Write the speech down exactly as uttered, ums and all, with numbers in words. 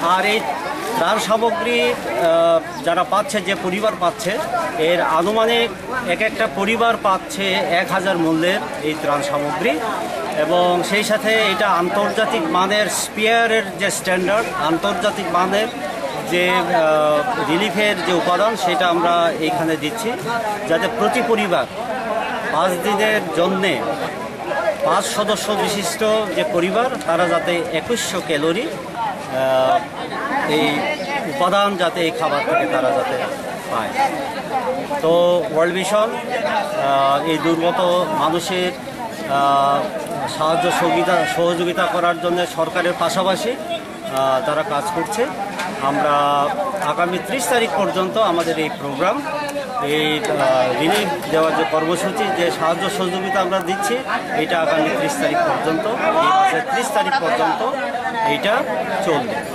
আর এই ত্রাণ সামগ্রী যারা পাচ্ছে, যে পরিবার পাচ্ছে, এর আনুমানিক এক একটা পরিবার পাচ্ছে এক হাজার মূল্যের এই ত্রাণ সামগ্রী। এবং সেই সাথে এটা আন্তর্জাতিক মানের স্পিয়ারের যে স্ট্যান্ডার্ড, আন্তর্জাতিক মানের যে রিলিফের যে উপাদান, সেটা আমরা এইখানে দিচ্ছি, যাতে প্রতি পরিবার পাঁচ দিনের জন্যে পাঁচ সদস্য বিশিষ্ট যে পরিবার, তারা যাতে একুশশো ক্যালোরি এই উপাদান যাতে এই খাবার থেকে তারা যাতে পায়। তো ওয়ার্ল্ড ভিশন এই দুর্গত মানুষের সাহায্য সহযোগিতা সহযোগিতা করার জন্য সরকারের পাশাপাশি তারা কাজ করছে। আমরা আগামী ত্রিশ তারিখ পর্যন্ত আমাদের এই প্রোগ্রাম, এই রিলিফ দেওয়ার যে কর্মসূচি, যে সাহায্য সহযোগিতা আমরা দিচ্ছি, এটা আগামী ত্রিশ তারিখ পর্যন্ত, এই মাসের ত্রিশ তারিখ পর্যন্ত এইটা চলবে।